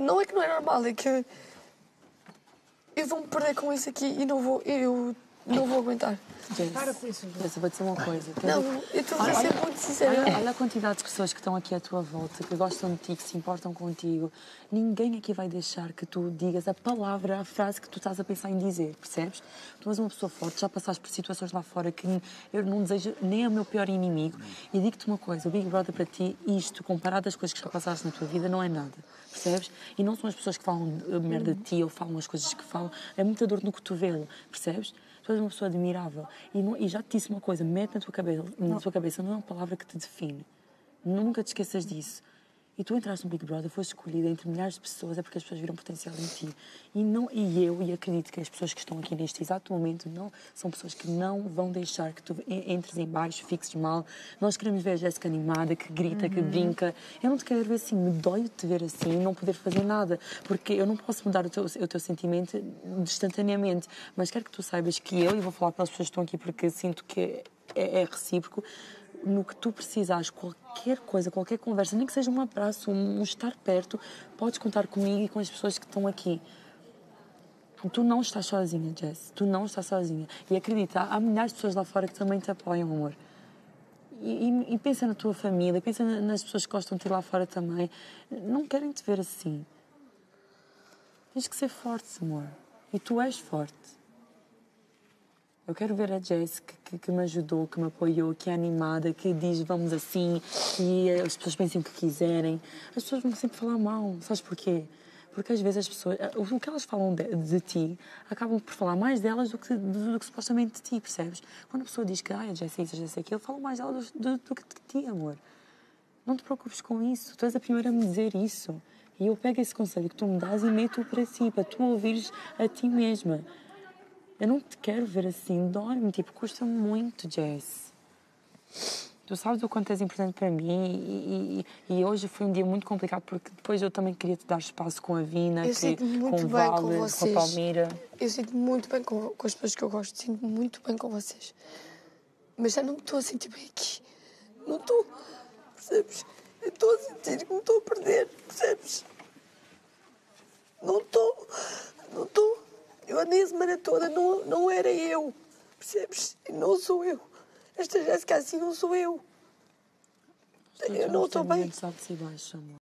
não é que não é normal, é que eu vou-me perder com isso aqui e eu não vou aguentar. Para com isso. Eu vou dizer uma coisa. Não, eu estou a ser muito sincera. Olha a quantidade de pessoas que estão aqui à tua volta, que gostam de ti, que se importam contigo. Ninguém aqui vai deixar que tu digas a palavra, a frase que tu estás a pensar em dizer, percebes? Tu és uma pessoa forte, já passaste por situações lá fora que eu não desejo nem ao meu pior inimigo. E digo-te uma coisa, o Big Brother para ti, isto, comparado às coisas que já passaste na tua vida, não é nada, percebes? E não são as pessoas que falam merda de ti ou falam as coisas que falam, é muita dor no cotovelo, percebes? Tu és uma pessoa admirável. E já te disse uma coisa, mete na tua cabeça, não é uma palavra que te define. Nunca te esqueças disso. E tu entraste no Big Brother, foste escolhida entre milhares de pessoas, é porque as pessoas viram potencial em ti. E acredito que as pessoas que estão aqui neste exato momento são pessoas que não vão deixar que tu entres em baixo, fiques mal. Nós queremos ver a Jéssica animada, que grita, que brinca. Eu não te quero ver assim, me dói te ver assim e não poder fazer nada, porque eu não posso mudar o teu sentimento instantaneamente. Mas quero que tu saibas que e vou falar para as pessoas que estão aqui porque sinto que é recíproco, no que tu precisares, qualquer coisa, qualquer conversa, nem que seja um abraço, um estar perto, podes contar comigo e com as pessoas que estão aqui. Tu não estás sozinha, Jess. Tu não estás sozinha. E acredita, há milhares de pessoas lá fora que também te apoiam, amor. E pensa na tua família, pensa nas pessoas que gostam de ti lá fora também. Não querem te ver assim. Tens que ser forte, amor. E tu és forte. Eu quero ver a Jess que me ajudou, que me apoiou, que é animada, que diz vamos assim e as pessoas pensem o que quiserem. As pessoas vão sempre falar mal, sabes porquê? Porque às vezes as pessoas, o que elas falam de ti, acabam por falar mais delas do que supostamente de ti, percebes? Quando a pessoa diz que a Jess é isso, a Jess é aquilo, falam mais dela do que de ti, amor. Não te preocupes com isso, tu és a primeira a me dizer isso. E eu pego esse conselho que tu me dás e meto-o para si, para tu ouvires a ti mesma. Eu não te quero ver assim, dói-me, tipo, custa muito, Jess. Tu sabes o quanto és importante para mim e hoje foi um dia muito complicado porque depois eu também queria te dar espaço com a Vina, com o Vale, com a Palmira. Eu sinto muito bem com as pessoas que eu gosto, sinto muito bem com vocês. Mas já não me estou a sentir bem aqui. Não estou, percebes? Eu estou a sentir que me estou a perder, percebes? Não estou. Eu andei a semana toda, não era eu, percebes? Não sou eu. Esta Jéssica assim não sou eu. Eu não estou bem. Altos e baixos, amor.